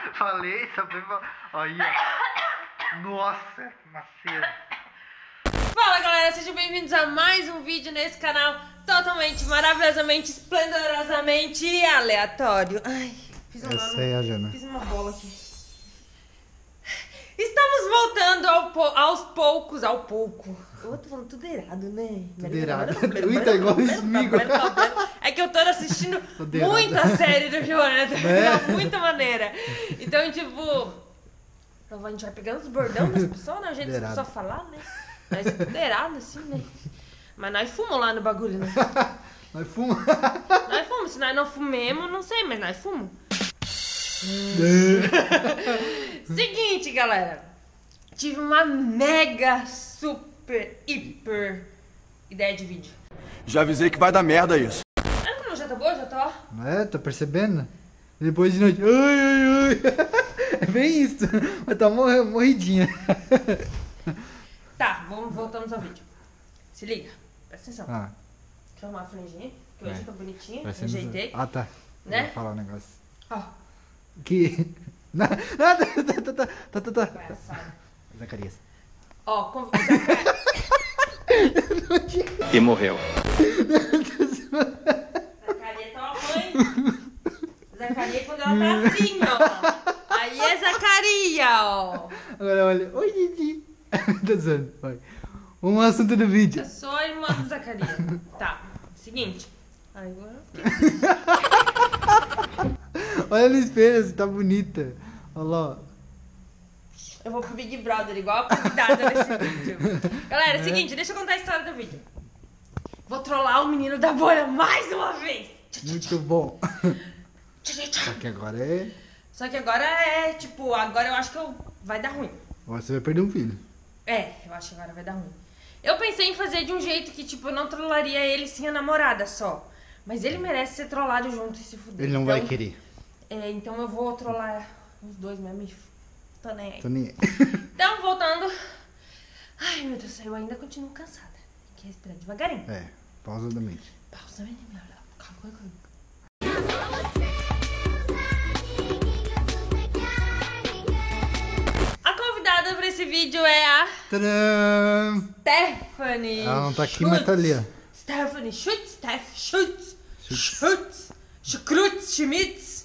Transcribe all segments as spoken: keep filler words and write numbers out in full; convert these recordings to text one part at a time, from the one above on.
Falei, só foi pra... Aí, ó. Nossa, macedo. Fala, galera, sejam bem-vindos a mais um vídeo nesse canal totalmente, maravilhosamente, esplendorosamente aleatório. Ai, fiz uma, Essa é a Jana. Fiz uma bola aqui. Estamos voltando ao po aos poucos, ao pouco. Eu tô falando tudo errado, né? Tudo errado. Ui, tá igual o Smigo. É que eu tô assistindo muita série do Jonathan, de muita maneira. Então, tipo, a gente vai pegando os bordão das pessoas, né? O jeito das pessoas falar, né? Nós é tudo errado, assim, né? Mas nós fumamos lá no bagulho, né? Nós fumamos. Nós fumamos. Se nós não fumemos, não sei, mas nós fumamos. Seguinte, galera. Tive uma mega, super, hiper ideia de vídeo. Já avisei que vai dar merda isso. Ah, não, já tá boa? Já tá? É, tá percebendo? Depois de noite. Ai, ai, ai. É bem isso. Mas tá mor morridinha. Tá, vamos, voltamos ao vídeo. Se liga, presta atenção. Ah. Deixa eu arrumar a franjinha, que hoje É. tá bonitinha, Parecendo... ajeitei. Ah, tá. Né? Eu vou falar um negócio. Ó, Que... Nada, nada, tá, tá, tá, tá, tá, tá. palhaçada. Zacarias. Ó, com... Zacarias. E morreu. Zacarias tá uma mãe. Zacarias quando ela tá assim, ó. Aí é Zacarias, ó. Agora olha. Oi, Didi. Tá zoando, vai. Um assunto do vídeo. Eu sou a irmã do Zacarias. Tá, seguinte. Ai, agora eu fiquei... Olha no espelho, você tá bonita. Olha lá, ó. Eu vou pro Big Brother, igual a convidada nesse vídeo. Galera, é o seguinte, deixa eu contar a história do vídeo. Vou trollar o menino da bolha mais uma vez. Muito bom. Só que agora é... Só que agora é, tipo, agora eu acho que eu... vai dar ruim. Agora você vai perder um filho. É, eu acho que agora vai dar ruim. Eu pensei em fazer de um jeito que, tipo, eu não trollaria ele sem a namorada só. Mas ele merece ser trollado junto e se fuder. Ele não então, vai querer. É, então eu vou trollar os dois mesmo e tô nem aí. Tô nem... Então, voltando. Ai, meu Deus, eu ainda continuo cansada. Tem que respirar devagarinho. É, pausadamente. Pausa, menina. Calma, calma, calma. A convidada pra esse vídeo é a Tadã! Stephanie. Ela não tá aqui, Schutz. mas tá ali, ó. Stephanie Schutz, Steph Schutz, Schutz, Schkrutz, Schmitz.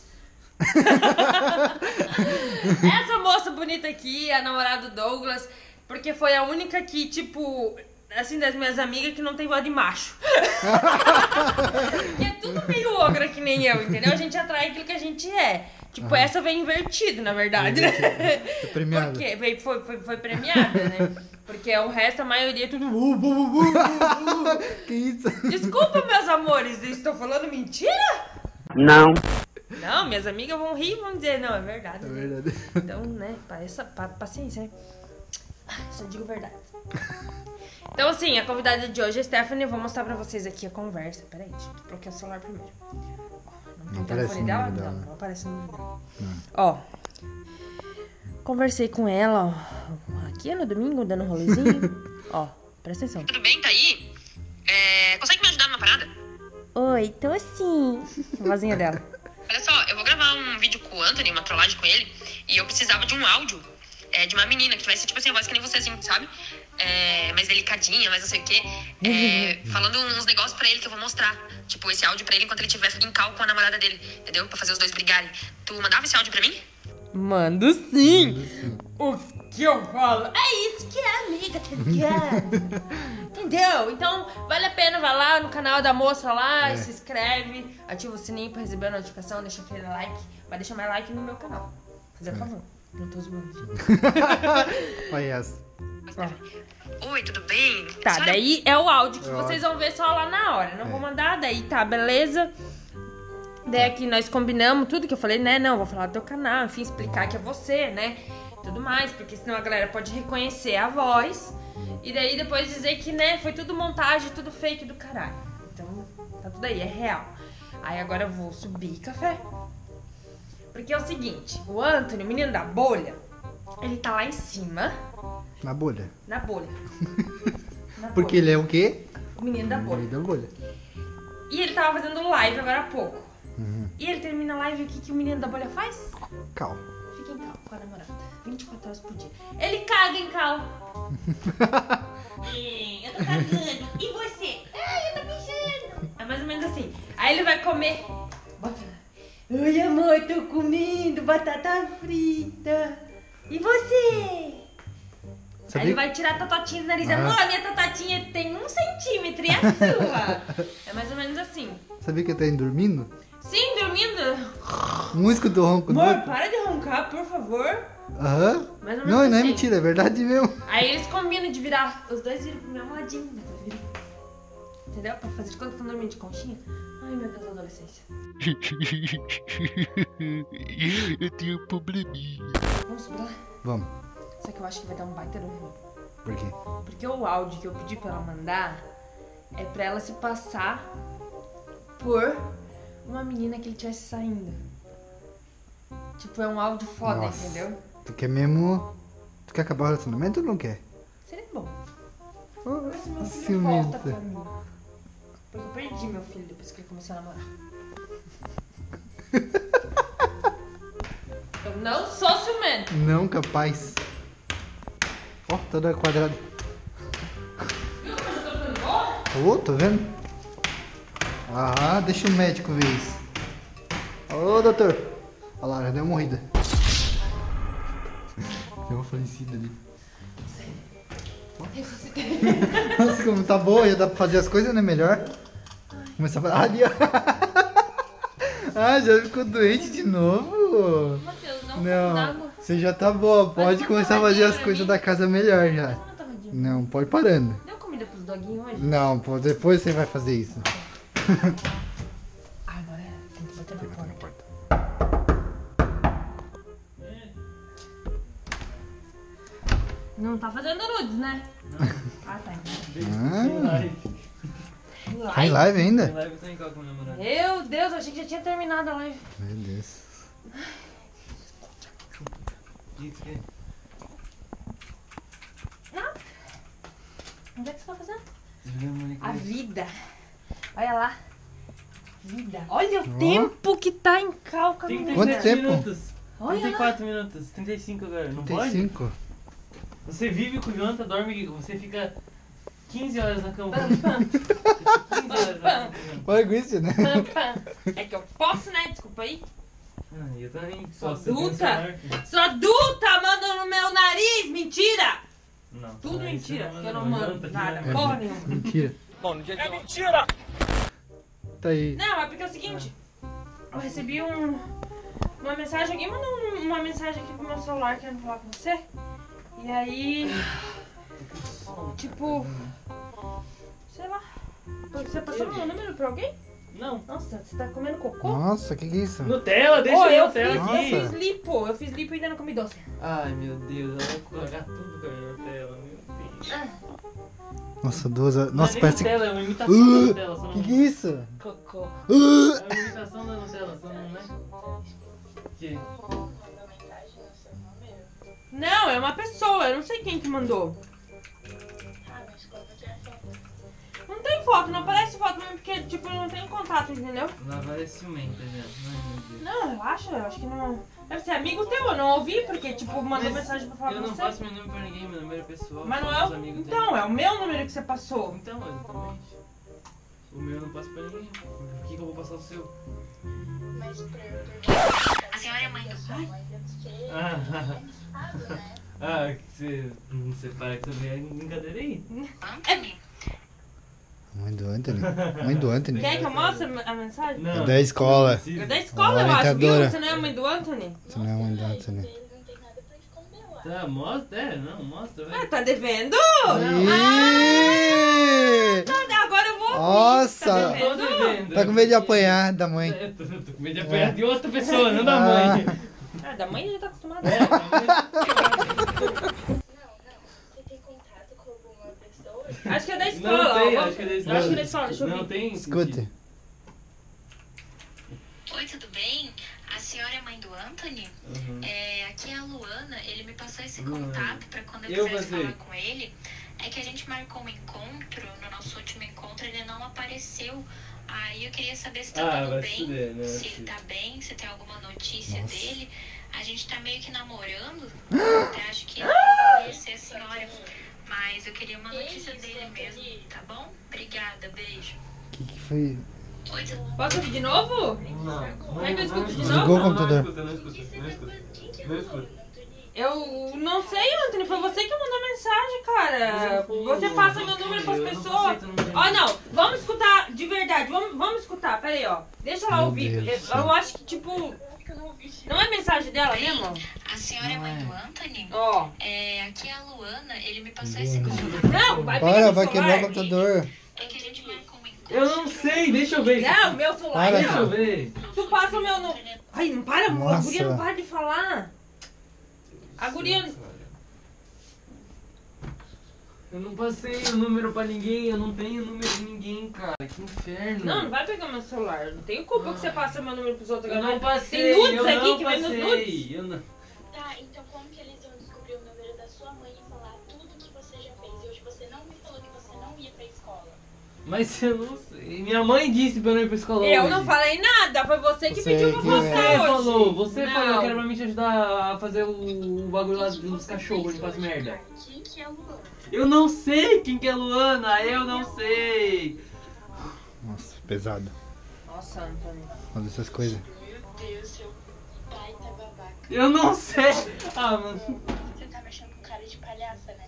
Essa moça bonita aqui, a namorada do Douglas, porque foi a única que, tipo, assim, das minhas amigas que não tem voz de macho. Que é tudo meio ogra que nem eu, entendeu? A gente atrai aquilo que a gente é. Tipo, uhum. Essa veio invertido, na verdade, né? Foi premiada. Por quê? Veio, foi, foi, foi premiada, né? Porque o resto, a maioria é tudo... Que isso? Desculpa, meus amores, eu estou falando mentira? Não. Não, minhas amigas vão rir e vão dizer, não, é verdade. É né? verdade. Então, né, essa, pa, paciência, né? Ai, só digo verdade. Então, assim, a convidada de hoje é a Stephanie. Eu vou mostrar pra vocês aqui a conversa. Peraí, deixa eu desbloquear o celular primeiro. Não, Não tem aparece telefone o dela? número Não, dela. não aparece o número dela. Hum. Ó, conversei com ela, ó, aqui no domingo, dando um rolezinho. Ó, presta atenção. Tudo bem, tá aí? É, consegue me ajudar numa parada? Oi, tô sim. A vozinha dela. Olha só, eu vou gravar um vídeo com o Anthony, uma trollagem com ele, e eu precisava de um áudio é, de uma menina que tivesse, tipo assim, a voz que nem você, assim, sabe? É, mais delicadinha, mais não sei o quê. É, falando uns negócios pra ele que eu vou mostrar. Tipo, esse áudio pra ele enquanto ele estiver em cal com a namorada dele, entendeu? Pra fazer os dois brigarem. Tu mandava esse áudio pra mim? Mando sim. O que eu falo? É isso que é amiga, tá ligado? Entendeu? Então, vale a pena, vai lá no canal da moça lá, É. se inscreve, ativa o sininho pra receber a notificação, deixa aquele like. Vai deixar mais like no meu canal. Fazer É. favor. Não tô zoando. Olha essa. Oi, tudo bem? Tá, Senhora- daí é o áudio que É vocês vão ver só lá na hora. Não É. vou mandar, daí tá, beleza. Daí aqui nós combinamos tudo que eu falei, né? Não, vou falar do teu canal, enfim, explicar que é você, né? Tudo mais, porque senão a galera pode reconhecer a voz. E daí depois dizer que, né, foi tudo montagem, tudo fake do caralho. Então, tá tudo aí, é real. Aí agora eu vou subir café. Porque é o seguinte, o Anthony, o menino da bolha, ele tá lá em cima, Na bolha. na bolha. Na Porque bolha. ele é o quê? O menino da bolha. Ele da bolha. E ele tava fazendo live agora há pouco. Uhum. E ele termina a live, o que, que o menino da bolha faz? Cal. com a namorada. vinte e quatro horas por dia. Ele caga em cal. É, eu tô cagando. E você? Ai, eu tô mijando. É mais ou menos assim. Aí ele vai comer. Bota. Oi, amor, tô comendo batata frita. E você? Sabia? Aí ele vai tirar a tatotinha do nariz. Ah. Amor, minha tatotinha tem um centímetro e a sua? É mais ou menos assim. Sabia que ele tá indo dormindo? Sim, dormindo. Um escuta o ronco do Amor, outro. para de roncar, por favor. Aham. Mais ou menos Não, não é assim. mentira, é verdade mesmo. Aí eles combinam de virar. Os dois viram pro mesmo ladinho. Entendeu? Pra fazer de conta que estão dormindo de conchinha. Ai, meu Deus, adolescência. Eu tenho um probleminha. Vamos subir lá? Vamos. Só que eu acho que vai dar um baita no ruim. Por quê? Porque o áudio que eu pedi pra ela mandar é pra ela se passar por uma menina que ele estivesse saindo. Tipo, é um áudio foda, Nossa. entendeu? Tu quer mesmo... Tu quer acabar o relacionamento ou não quer? Seria bom. Oh, Mas se meu filho ciumenta. volta pra mim. Porque eu perdi meu filho depois que ele começou a namorar. Eu não sou ciumento. Não capaz. Ó, toda quadrada. Ô, tô vendo? Ah, deixa o médico ver isso. Ô, doutor. Olha lá, já deu uma morrida. Deu uma falecida ali. Ressuscitei. Nossa, como tá boa, já dá pra fazer as coisas, né? Melhor. Começar a falar. Ah, ali, ó. Ah, já ficou doente de novo. Matheus, não Não, água. você já tá boa. Pode uma começar a fazer as torradinha coisas pra da casa melhor já. Não tá rodinho. Não, pode ir parando. Deu comida pros doguinhos hoje? Não, pô, depois você vai fazer isso. Ah, agora é. Tem que bater na porta. Não tá fazendo nudes, né? Ah, tá. Ah, Live. tá em live ainda? Live tá em qual com o namorado? Meu Deus, eu achei que já tinha terminado a live. Meu Deus. Diz que Nada. Onde é que você tá fazendo? jogando A Minecraft. vida. Olha lá. Vida. Olha o tempo que tá em calca, trinta e menina. Quanto sete tempo? minutos. Olha trinta e lá. quatro minutos. trinta e cinco agora. Não Tem pode? cinco. Você vive com o Jonathan, dorme, você fica quinze horas na cama. Pam, pam, quinze horas na cama. Olha com isso, né? pam, pam. É que eu posso, né? Desculpa aí. Ah, eu também. Sou Só você tem adulta. celular, filho. Sou adulta, manda no meu nariz. Mentira. Não. Tudo Ah, isso mentira. não Que eu não manda, mando tá nada. tirando. Porra nenhuma. Mentira. É mentira! Tá aí. Não, é porque é o seguinte. Eu recebi um, uma mensagem. Alguém mandou um- uma mensagem aqui pro meu celular querendo falar com você. E aí. Tipo. Sei lá. Você passou meu número pra alguém? Não. Nossa, você tá comendo cocô? Nossa, que que é isso? Nutella, deixa Ô, a eu Nutella fiz, aqui. eu fiz lipo. Eu fiz lipo e ainda não comi doce. Ai, meu Deus, ela vai cagar tudo com a minha Nutella, meu Deus. Nossa, duas horas. Nossa, não é nem parece que. Nutella, é uma imitação da Uh, Nutella, só não... que que é isso? Cocô. Uh, É uma imitação da Nutella, só não é? Que? Não, é uma pessoa. Eu não sei quem que mandou. Não tem foto, não aparece foto mesmo, porque tipo, eu não tenho contato, entendeu? Ela vai ciumenta já. Ai, meu Deus. Não, relaxa, eu acho que não. Deve ser amigo teu, eu não ouvi, porque tipo, mandou Mas mensagem pra falar eu com não você. passo meu nome pra ninguém, meu número é pessoal. Mas não só é os o. amigos Então, é o meu número que você passou. dele. Então, exatamente. O meu eu não passo pra ninguém. Por que, que eu vou passar o seu? A senhora é mãe do Ah, ah que você, você para que você vê a brincadeira aí. Anthony? Mãe do Anthony. Mãe do Anthony. Quer que eu mostre a mensagem? Não, É da escola. não precisa. É da escola, eu acho, viu? Orientadora. Você não é a mãe do Anthony? Você não é mãe do Anthony. Tá, mostra, é, não, mostra, Ah, vai. tá devendo? Ih! Ah, agora eu vou ouvir. Nossa. Tá Tô devendo? devendo. Tá com medo de apanhar da mãe. É, tô, tô com medo de apanhar de outra pessoa, não da Ah. mãe. Ah, da mãe já tá acostumada. É, da mãe. Acho que é da escola. Não tem, ó. acho que é da escola. Acho que é da escola, deixa eu Não ver. tem. Escute. Oi, tudo bem? A senhora é mãe do Anthony? Uhum. É, aqui é a Luana, ele me passou esse Luana. contato pra quando eu, Eu quisesse passei. falar com ele. É que a gente marcou um encontro, no nosso último encontro ele não apareceu. Aí eu queria saber se tá Ah, tudo vai bem, se fuder, né? se tá bem, se tem alguma notícia Nossa. dele. A gente tá meio que namorando. Eu até acho que ele vai conhecer a senhora. Mas eu queria uma notícia dele mesmo, tá bom? Obrigada, beijo. O que, que foi? Oi, tudo Posso ouvir de novo? Não. Como é que eu escuto de Desligou novo? o computador. Não escuta, não escuta, não escuta. Não escuta. Eu não sei, Anthony. Foi você que mandou mensagem, cara. Você passa meu número pras Eu não pessoas. passei teu número. Ó, não. Vamos escutar de verdade. Vamos, vamos escutar. Pera aí, ó. Deixa ela Meu ouvir. Deus do Eu, céu. eu acho que, tipo... Não é mensagem dela mesmo? A senhora é mãe do Anthony? Ó. É, aqui é a Luana, ele me passou esse número. Não, vai pegar Para, meu vai quebrar o celular. computador. É que a gente marcou um encontro. Eu não sei, deixa eu ver. Não, meu celular. Para, Deixa eu Não. ver. Tu passa o meu número. Ai, não para, amor. A Nossa. guria não para de falar. A guria... Eu não passei o número pra ninguém, eu não tenho número de ninguém, cara. Que inferno. Não, não vai pegar meu celular. Não tenho culpa que você passa meu número pros outros. Eu não agora. passei, Tem nudes eu aqui não que vem nos nudes. passei. Eu não... Tá, então como que eles vão descobrir o número da sua mãe e falar tudo que você já fez? E hoje você não me falou que você não ia pra escola. Mas eu não sei. Minha mãe disse pra eu não ir pra escola Eu hoje. não falei nada. Foi você que Você pediu pra que- você Você hoje. falou, você Não. falou que era pra mim te ajudar a fazer o, o bagulho lá dos cachorros, limpar as merda. Quem que é a Luana? Eu não sei quem que é Luana, eu não sei. Nossa, pesado. Nossa, Antônio. Fazer essas coisas. Meu Deus, seu pai tá babaca. Eu não sei. Ah, mano. Você tá me achando com cara de palhaça, né?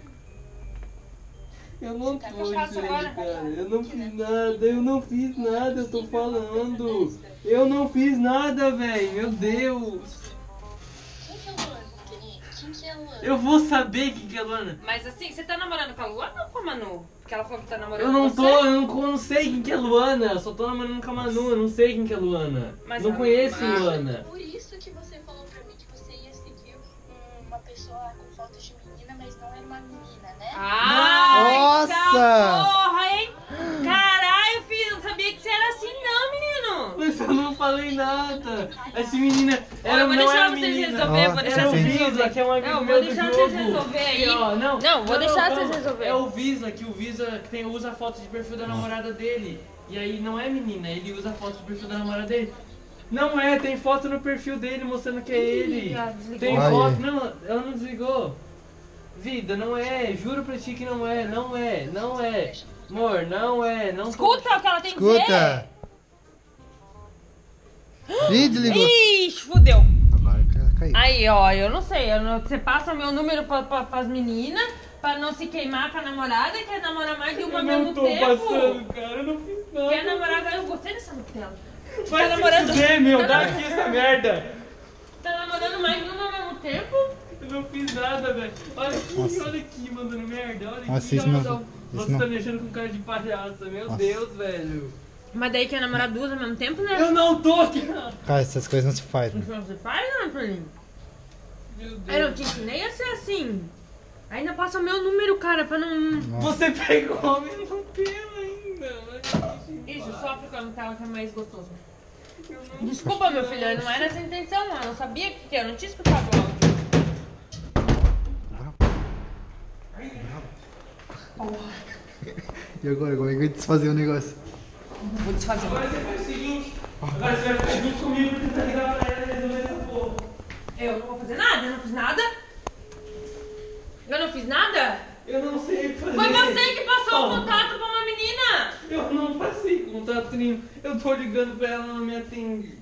Eu não Tá, tô, eu faço gente, agora? cara. Eu não fiz nada, eu não fiz nada, eu tô falando. Eu não fiz nada, velho. Meu Deus. Quem que é a Luana, Anthony? Quem que é a Luana? Eu vou saber quem que é Luana. Mas assim, você tá namorando com a Luana ou com a Manu? Porque ela falou que tá namorando Eu não com tô, você. eu não, eu não sei quem que é Luana. Eu só tô namorando com a Manu, eu não sei quem que é Luana. Mas não a- conheço mas- Luana. Por isso que você falou pra mim que você ia seguir um- uma pessoa lá com fotos de menina, mas não era uma menina, né? Ai, Nossa! tá porra, hein? Caralho, filho, não sabia que você era assim não, menino. Mas eu não falei nada. Essa menina Ó, era, eu vou não deixar era vocês menina. resolver, Ó, vou Era deixar o vocês Sim. Visa, que é um amigo Não, vou meu do deixar jogo. vocês resolver aí. Ó, não, Não, vou deixar calma. vocês resolver. É o Visa, que o Visa que tem, usa a foto de perfil da namorada dele. E aí não é menina, ele usa a foto de perfil da namorada dele. Não é, tem foto no perfil dele mostrando que é ele. Ah, desligou. Tem Ai, foto, ai. não, ela não desligou. Vida, não é, juro pra ti que não é, não é, não é. Amor, não é, não tô- Escuta o que ela tem a dizer. Escuta! Ih, desligou. Ixi, fudeu. Agora ca- caiu. Aí, ó, eu não sei. eu não- Você passa meu número pra, pra, pras meninas pra não se queimar com a namorada, quer namorar mais de uma Eu ao não mesmo tô tempo. passando, cara, eu não fiz nada. Quer namorar, eu gostei dessa Nutella. Vai Tá se namorando- fuder, meu, tá dá namorando- aqui essa merda. Tá namorando mais de uma ao mesmo tempo? Eu não fiz nada, velho. Olha aqui, Nossa. olha aqui, mandando merda. Olha Nossa, aqui, isso não- ela- isso Você não- tá mexendo com cara de palhaça, meu Nossa. Deus, velho. Mas daí quer namorar duas ao mesmo tempo, né? Eu não tô aqui. Cara, essas coisas não se fazem. Isso você faz, não, Antônio? Meu Eu não Deus. te ensinei a ser assim. Ainda passa o meu número, cara, pra não... Nossa. Você pegou meu pelo ainda. Isso, só porque eu tava que é mais gostoso. Eu não- Desculpa, meu filho, não era essa a intenção, não. Eu não sabia o que que era, eu não tinha escutado o áudio. E agora, como é que vai desfazer o negócio? Vou desfazer. Agora você faz o seguinte. Agora você vai ficar junto comigo pra tentar ligar pra ela e resolver essa porra. Eu não vou fazer nada, eu não fiz nada. Eu não fiz nada? Eu não sei o que fazer. Foi você que passou o Ó, contato pra uma menina. Eu não passei contato nenhum. Eu tô ligando pra ela, ela não me atende.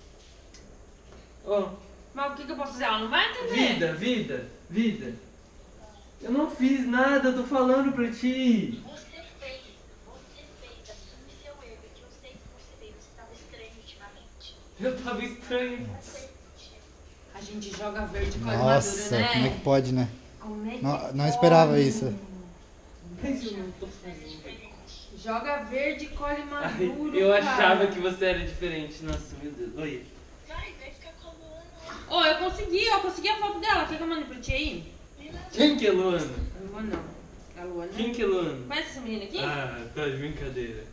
Ó, Mas o que, que eu posso fazer? Ela não vai entender. vida, vida, vida. Eu não fiz nada, eu tô falando pra ti. Você fez, você fez, assume seu erro, que eu sei que você fez, você tava estranho ultimamente. Eu tava estranho. A gente joga verde com a Nossa, armadura, como é né? que pode, né? Como é que Não, não pode? esperava isso. Mas eu não tô fazendo. Joga verde e colhe Ai, maduro, eu cara. achava que você era diferente. Nossa, meu Deus. Oi. Vai, vai ficar com a Luana. Ô, eu consegui, eu consegui a foto dela. Quer que eu mande pra ti aí? Quem que é Luana? A Luana não. A Luana. Quem que é Luana? Conhece essa menina aqui? Ah, tá de brincadeira.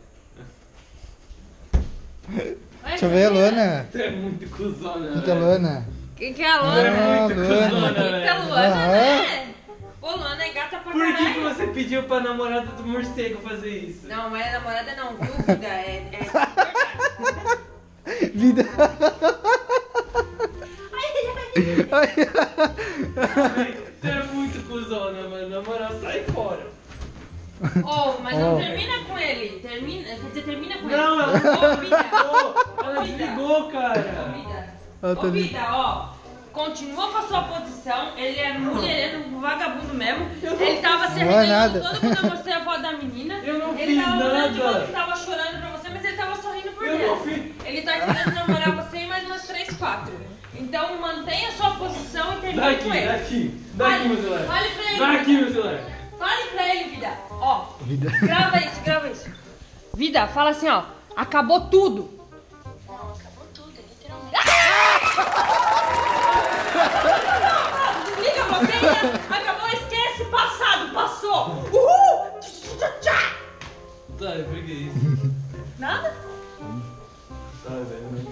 Conhece Deixa eu essa ver a menina? Luana. Tu é muito cuzona, Quem que é a velho. Luana? Quem que é a Tu Luana? é Ah, muito Luana. cuzona, Quem que é a velho. Luana, Aham. né? Pô, Luana é gata pra Por que, que caralho. você pediu pra namorada do morcego fazer isso? Não, não é namorada não, viu, vida? É, é verdade. Vida. Ai, ai, Você é muito cuzona, mano. Na moral, sai fora. Oh, mas não Oh. termina com ele. Termina, quer dizer, termina com Não, ele. ela Ô, vida. Ela desligou, cara. Ô, vida. Ela tá Ô, de- vida, ó. Continua com a sua posição. Ele é mulherengo, um vagabundo mesmo. Ele tava se Não é nada. arreganhando todo quando eu mostrei a foto da menina. Eu não ele fiz tava olhando de nada. conta que tava chorando pra você, mas ele tava sorrindo por Eu dentro. não fiz. Ele tá querendo namorar você e mais umas três, quatro. Então mantenha a sua posição e termine Daqui, com ele. daqui. Daqui, Fale- meu celular. Fale pra ele. Daqui, meu celular. Fale pra ele, vida. Ó, Vida. grava isso, grava isso. Vida, fala assim, ó. Acabou tudo. Não, acabou tudo, literalmente. Desliga a bloqueia. Acabou, esquece. Passado, passou. Uhul. Tchá. Tá, eu peguei isso. Nada? Tá, velho, eu não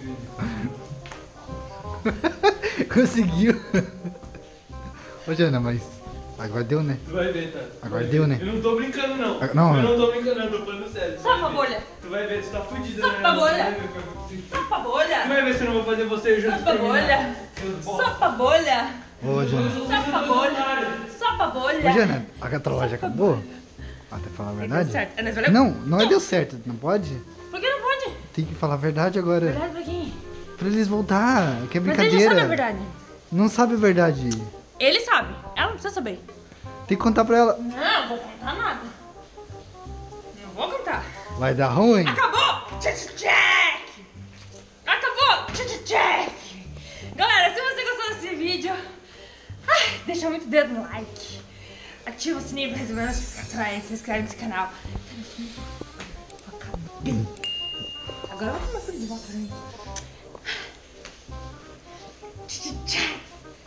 acredito. Conseguiu. Ô, Jana, mas agora deu, né? Tu vai ver, tá? Tu Agora vai deu, ver. né? Eu não tô brincando, não. Ah, não, eu né? não tô brincando, não. Eu tô falando sério. Tu Sapa vai a ver. bolha. Tu vai ver, tu tá fudido, Sapa né? a bolha. Tu vai ver, tu Sapa a bolha. vai ver se eu não vou fazer você junto. Sapa a bolha. Sapa a bolha. Ô, Jana. Sapa a bolha. Sapa a bolha. Ô, Jana, a catalogia acabou? Ah, tem que falar a Deu verdade? certo. É, nós valeu? Não, não é deu certo, não pode? Por que não pode? Tem que falar a verdade agora. Verdade pra quem? Pra eles voltar, que é Mas brincadeira. ele já sabe a verdade. Não sabe a verdade. Ele sabe. Ela não precisa saber. Tem que contar pra ela. Não, vou contar nada. Não vou contar. Vai dar ruim? Acabou! Check, check! Acabou! Check, check! Galera, se você gostou desse vídeo, ai, deixa muito dedo no like. Ativa o sininho pra receber notificações. Se inscreve nesse canal. Acabei. Agora vai tomar tudo de volta pra mim. Check, check!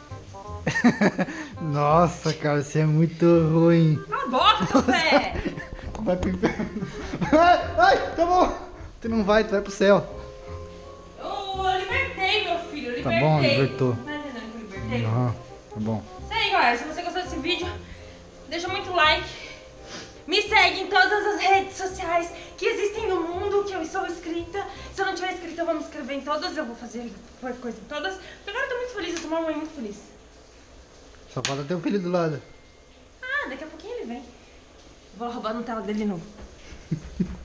Nossa, cara, você é muito ruim. Cala a boca, café! Vai pro inferno. Ai, ai, tá bom. Tu não vai, tu vai pro céu. Eu libertei, meu filho, eu Tá libertei. bom, libertou. Tá entendendo que eu libertei? Aham, tá bom. Isso aí, galera. Se você gostou desse vídeo, deixa muito like. Me segue em todas as redes sociais que existem no mundo, que eu estou inscrita. Se eu não tiver inscrita, eu vou me inscrever em todas. Eu vou fazer qualquer coisa em todas. Porque agora eu tô muito feliz, eu sou uma mãe muito feliz. Só falta ter o filho do lado. Ah, daqui a pouquinho ele vem. Vou roubar a Nutella dele de novo.